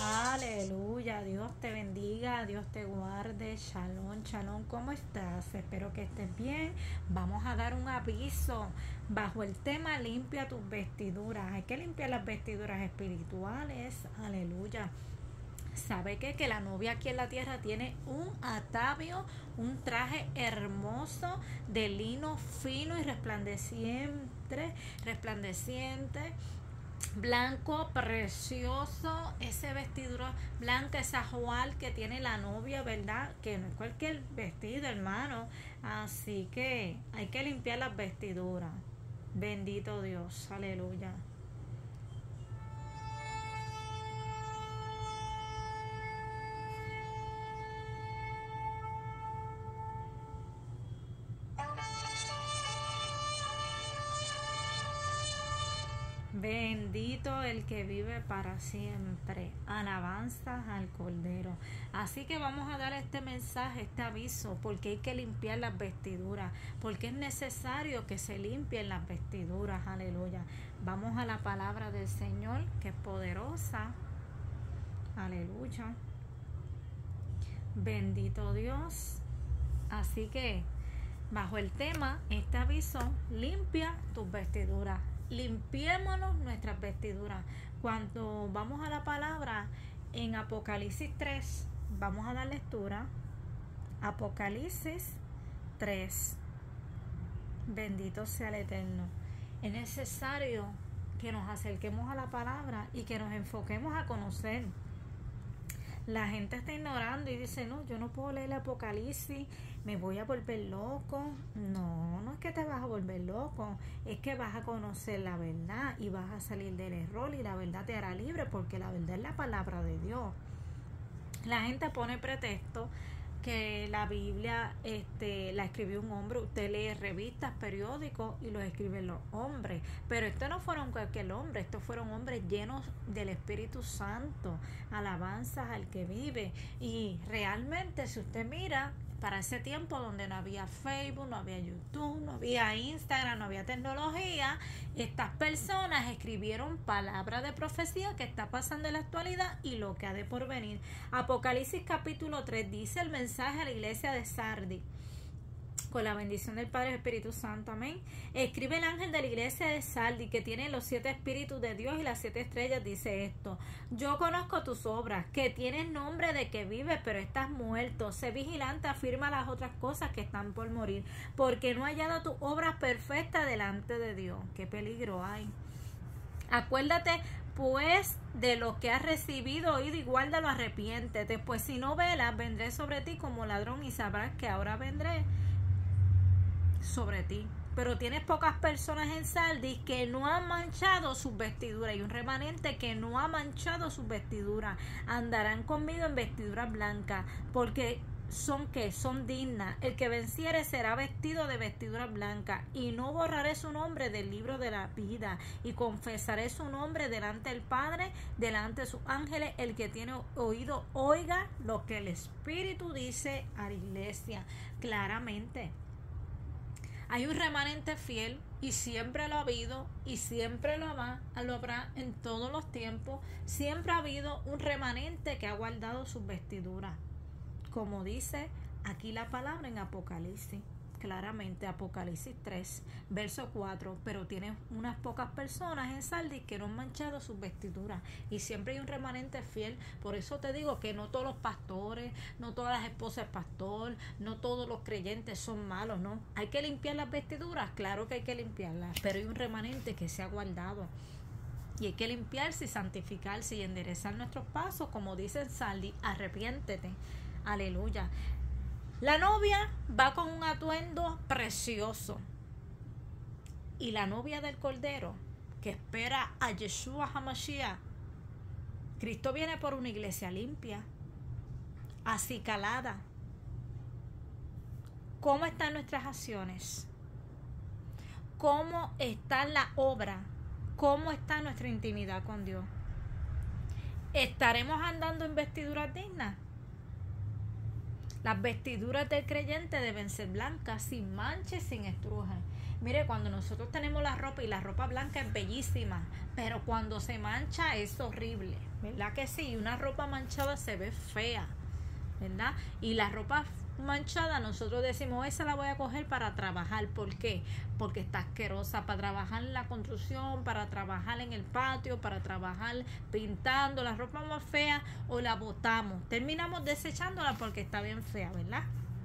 Aleluya, Dios te bendiga, Dios te guarde, shalom, shalom, ¿cómo estás? Espero que estés bien. Vamos a dar un aviso bajo el tema limpia tus vestiduras. Hay que limpiar las vestiduras espirituales, aleluya. ¿Sabe qué? Que la novia aquí en la tierra tiene un atavío, un traje hermoso de lino fino y resplandeciente, blanco, precioso, ese vestidura blanca, esa joal que tiene la novia, ¿verdad? Que no es cualquier vestido, hermano. Así que hay que limpiar las vestiduras. Bendito Dios, aleluya. Bendito el que vive para siempre. Alabanzas al Cordero. Así que vamos a dar este mensaje, este aviso, porque hay que limpiar las vestiduras, porque es necesario que se limpien las vestiduras. Aleluya. Vamos a la palabra del Señor, que es poderosa. Aleluya. Bendito Dios. Así que, bajo el tema, este aviso, limpia tus vestiduras. Limpiémonos nuestras vestiduras. Cuando vamos a la palabra en Apocalipsis 3, vamos a dar lectura. Apocalipsis 3. Bendito sea el Eterno. Es necesario que nos acerquemos a la palabra y que nos enfoquemos a conocer. La gente está ignorando y dice, no, yo no puedo leer el Apocalipsis, me voy a volver loco. No, no es que te vas a volver loco, es que vas a conocer la verdad y vas a salir del error y la verdad te hará libre, porque la verdad es la palabra de Dios. La gente pone pretexto que la Biblia la escribió un hombre. Usted lee revistas, periódicos y los escriben los hombres, pero estos no fueron cualquier hombre, estos fueron hombres llenos del Espíritu Santo. Alabanzas al que vive. Y realmente, si usted mira, para ese tiempo donde no había Facebook, no había YouTube, no había Instagram, no había tecnología, estas personas escribieron palabras de profecía que está pasando en la actualidad y lo que ha de porvenir. Apocalipsis capítulo 3 dice el mensaje a la iglesia de Sardis. Con la bendición del Padre y del Espíritu Santo, amén. Escribe el ángel de la iglesia de Sardis, que tiene los 7 espíritus de Dios y las 7 estrellas, dice esto: yo conozco tus obras, que tienes nombre de que vives, pero estás muerto. Sé vigilante, afirma las otras cosas que están por morir, porque no he hallado tus obras perfectas delante de Dios. Qué peligro hay. Acuérdate pues de lo que has recibido, oído, y guárdalo, arrepiéntete, pues si no velas, vendré sobre ti como ladrón y sabrás que ahora vendré sobre ti. Pero tienes pocas personas en Sardis que no han manchado sus vestiduras, y un remanente que no ha manchado sus vestiduras. Andarán conmigo en vestiduras blancas, porque son dignas. El que venciere será vestido de vestiduras blancas, y no borraré su nombre del libro de la vida, y confesaré su nombre delante del Padre, delante de sus ángeles. El que tiene oído, oiga lo que el Espíritu dice a la iglesia. Claramente hay un remanente fiel, y siempre lo ha habido y siempre lo habrá en todos los tiempos. Siempre ha habido un remanente que ha guardado sus vestiduras, como dice aquí la palabra en Apocalipsis. Claramente, Apocalipsis 3, verso 4. Pero tienes unas pocas personas en Sardis que no han manchado sus vestiduras, y siempre hay un remanente fiel. Por eso te digo que no todos los pastores, no todas las esposas de pastor, no todos los creyentes son malos, ¿no? Hay que limpiar las vestiduras, claro que hay que limpiarlas, pero hay un remanente que se ha guardado. Y hay que limpiarse y santificarse y enderezar nuestros pasos, como dice en Sardis: arrepiéntete. Aleluya. La novia va con un atuendo precioso, y la novia del Cordero, que espera a Yeshua HaMashiach, Cristo, viene por una iglesia limpia, acicalada. ¿Cómo están nuestras acciones? ¿Cómo está la obra? ¿Cómo está nuestra intimidad con Dios? ¿Estaremos andando en vestiduras dignas? Las vestiduras del creyente deben ser blancas, sin mancha y sin estruja. Mire, cuando nosotros tenemos la ropa, y la ropa blanca es bellísima, pero cuando se mancha es horrible, ¿verdad que sí? Una ropa manchada se ve fea, ¿verdad? Y la ropa manchada nosotros decimos, esa la voy a coger para trabajar. ¿Por qué? Porque está asquerosa, para trabajar en la construcción, para trabajar en el patio, para trabajar pintando. La ropa más fea o la botamos, terminamos desechándola porque está bien fea, ¿verdad?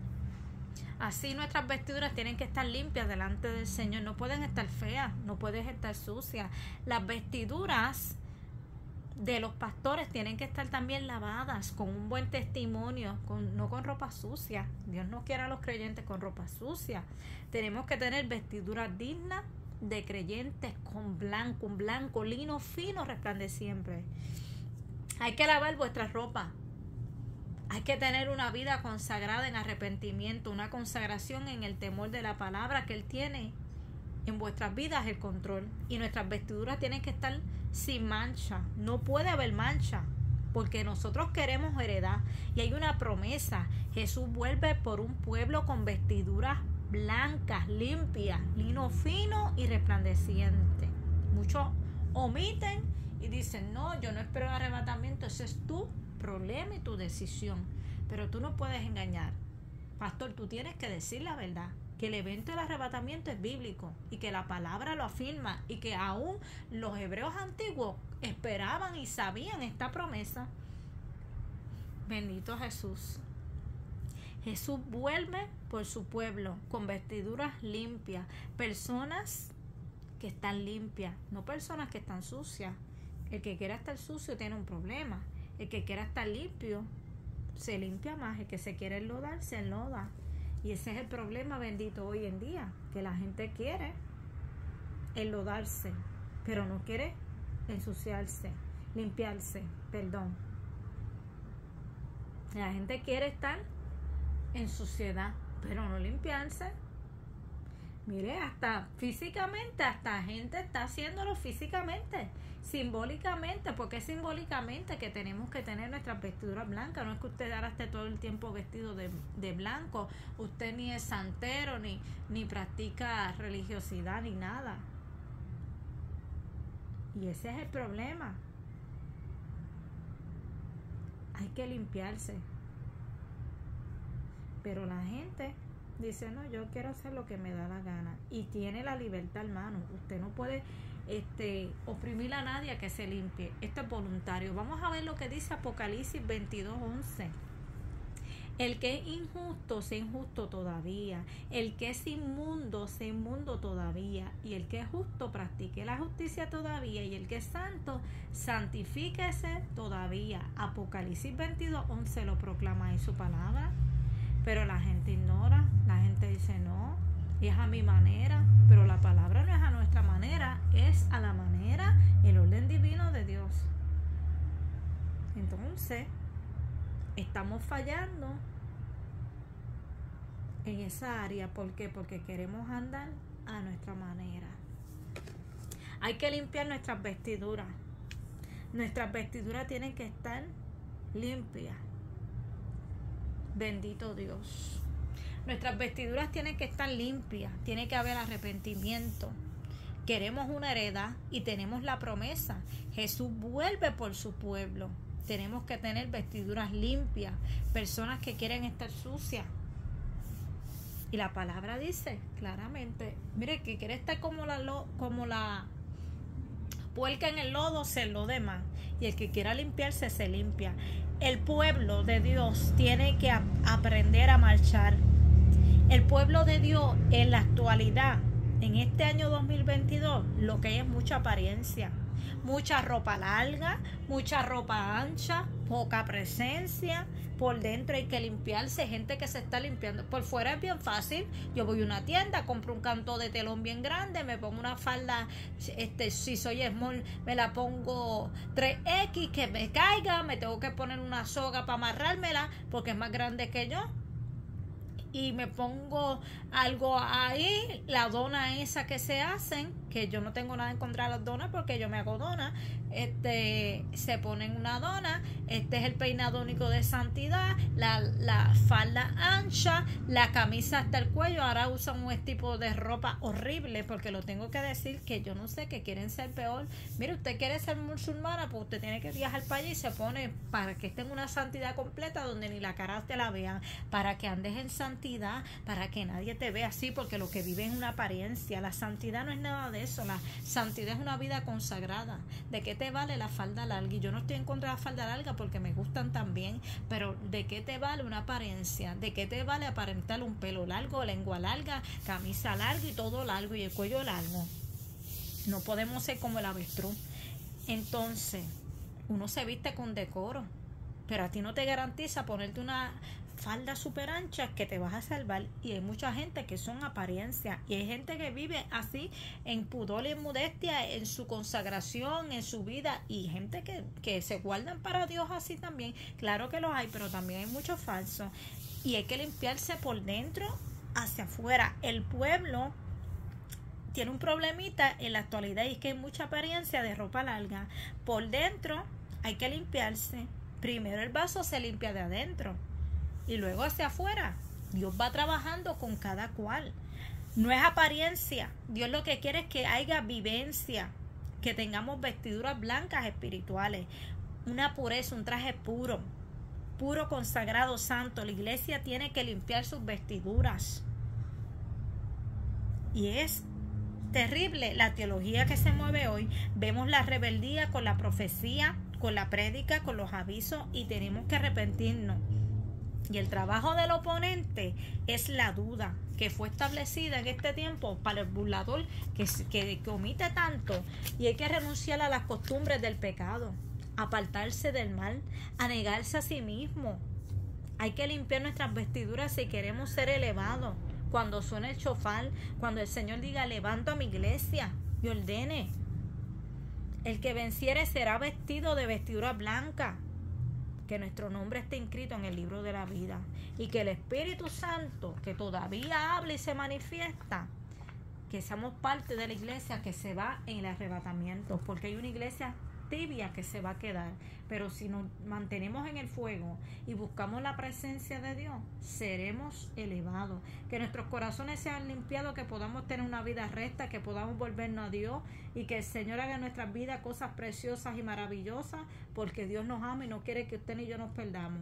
Así nuestras vestiduras tienen que estar limpias delante del Señor, no pueden estar feas, no pueden estar sucias. Las vestiduras de los pastores tienen que estar también lavadas con un buen testimonio, no con ropa sucia. Dios no quiere a los creyentes con ropa sucia. Tenemos que tener vestiduras dignas de creyentes con blanco, un blanco, lino fino, resplandeciente. Hay que lavar vuestra ropa. Hay que tener una vida consagrada en arrepentimiento, una consagración en el temor de la palabra, que Él tiene en vuestras vidas el control. Y nuestras vestiduras tienen que estar sin mancha. No puede haber mancha, porque nosotros queremos heredad. Y hay una promesa. Jesús vuelve por un pueblo con vestiduras blancas, limpias, lino fino y resplandeciente. Muchos omiten y dicen, no, yo no espero el arrebatamiento. Ese es tu problema y tu decisión. Pero tú no puedes engañar. Pastor, tú tienes que decir la verdad, que el evento del arrebatamiento es bíblico y que la palabra lo afirma, y que aún los hebreos antiguos esperaban y sabían esta promesa. Bendito Jesús. Jesús vuelve por su pueblo con vestiduras limpias, personas que están limpias, no personas que están sucias. El que quiera estar sucio tiene un problema. El que quiera estar limpio se limpia más. El que se quiere enlodar se enloda. Y ese es el problema, bendito, hoy en día, que la gente quiere enlodarse, pero no quiere ensuciarse, limpiarse, perdón. La gente quiere estar en suciedad, pero no limpiarse. Mire, hasta físicamente, hasta gente está haciéndolo físicamente, simbólicamente, porque es simbólicamente que tenemos que tener nuestras vestiduras blancas. No es que usted ahora esté todo el tiempo vestido de blanco, usted ni es santero, ni practica religiosidad, ni nada. Y ese es el problema. Hay que limpiarse. Pero la gente dice, no, yo quiero hacer lo que me da la gana. Y tiene la libertad, hermano. Usted no puede oprimir a nadie a que se limpie. Esto es voluntario. Vamos a ver lo que dice Apocalipsis 22:11. El que es injusto, sea injusto todavía. El que es inmundo, sea inmundo todavía. Y el que es justo, practique la justicia todavía. Y el que es santo, santifíquese todavía. Apocalipsis 22:11 lo proclama en su palabra. Pero la gente ignora, la gente dice no, es a mi manera, pero la palabra no es a nuestra manera, es a la manera, el orden divino de Dios. Entonces, estamos fallando en esa área. ¿Por qué? Porque queremos andar a nuestra manera. Hay que limpiar nuestras vestiduras. Nuestras vestiduras tienen que estar limpias. Bendito Dios. Nuestras vestiduras tienen que estar limpias. Tiene que haber arrepentimiento. Queremos una heredad y tenemos la promesa. Jesús vuelve por su pueblo. Tenemos que tener vestiduras limpias. Personas que quieren estar sucias. Y la palabra dice claramente, mire, que quiere estar como la puerca en el lodo, se enlode más. Y el que quiera limpiarse, se limpia. El pueblo de Dios tiene que aprender a marchar. El pueblo de Dios en la actualidad, en este año 2022, lo que hay es mucha apariencia. Mucha ropa larga, mucha ropa ancha, poca presencia. Por dentro hay que limpiarse, gente que se está limpiando. Por fuera es bien fácil. Yo voy a una tienda, compro un canto de telón bien grande, me pongo una falda, si soy small, me la pongo 3X, que me caiga, me tengo que poner una soga para amarrármela, porque es más grande que yo. y me pongo algo ahí, la dona esa que se hacen, que yo no tengo nada en contra de las donas porque yo me hago dona, se ponen una dona, este es el peinado único de santidad, la falda ancha, la camisa hasta el cuello. Ahora usan un tipo de ropa horrible, porque lo tengo que decir, que yo no sé, que quieren ser peor. Mire, usted quiere ser musulmana, pues usted tiene que viajar para allí y se pone para que esté en una santidad completa donde ni la cara te la vean, para que andes en santidad, para que nadie te vea así, porque lo que vive es una apariencia. La santidad no es nada de eso. La santidad es una vida consagrada. ¿De qué te vale la falda larga? Y yo no estoy en contra de la falda larga porque me gustan también, pero ¿de qué te vale una apariencia? ¿De qué te vale aparentar un pelo largo, lengua larga, camisa larga y todo largo y el cuello largo? No podemos ser como el avestruz. Entonces, uno se viste con decoro, pero a ti no te garantiza ponerte una falda súper ancha que te vas a salvar. Y hay mucha gente que son apariencias, y hay gente que vive así en pudor y en modestia, en su consagración, en su vida, y gente que se guardan para Dios así también. Claro que los hay, pero también hay muchos falsos, y hay que limpiarse por dentro hacia afuera. El pueblo tiene un problemita en la actualidad, y es que hay mucha apariencia de ropa larga. Por dentro hay que limpiarse. Primero el vaso se limpia de adentro y luego hacia afuera. Dios va trabajando con cada cual. No es apariencia. Dios lo que quiere es que haya vivencia, que tengamos vestiduras blancas espirituales, una pureza, un traje puro, consagrado, santo. La iglesia tiene que limpiar sus vestiduras. Y es terrible la teología que se mueve hoy. Vemos la rebeldía con la profecía, con la prédica, con los avisos, y tenemos que arrepentirnos. Y el trabajo del oponente es la duda, que fue establecida en este tiempo para el burlador que omite tanto. Y hay que renunciar a las costumbres del pecado, apartarse del mal, a negarse a sí mismo. Hay que limpiar nuestras vestiduras si queremos ser elevados. Cuando suene el shofar, cuando el Señor diga: levanto a mi iglesia y ordene, el que venciere será vestido de vestidura blanca, que nuestro nombre esté inscrito en el libro de la vida, y que el Espíritu Santo, que todavía habla y se manifiesta, que seamos parte de la iglesia que se va en el arrebatamiento, porque hay una iglesia tibia que se va a quedar. Pero si nos mantenemos en el fuego y buscamos la presencia de Dios, seremos elevados. Que nuestros corazones sean limpiados, que podamos tener una vida recta, que podamos volvernos a Dios, y que el Señor haga en nuestras vidas cosas preciosas y maravillosas, porque Dios nos ama y no quiere que usted ni yo nos perdamos.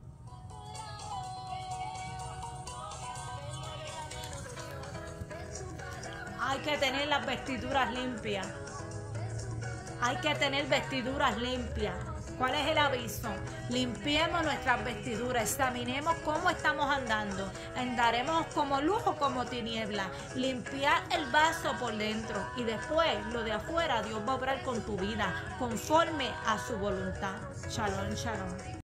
Hay que tener las vestiduras limpias. Hay que tener vestiduras limpias. ¿Cuál es el aviso? Limpiemos nuestras vestiduras, examinemos cómo estamos andando. ¿Andaremos como luz o como tiniebla? Limpiar el vaso por dentro, y después lo de afuera Dios va a obrar con tu vida conforme a su voluntad. Shalom, shalom.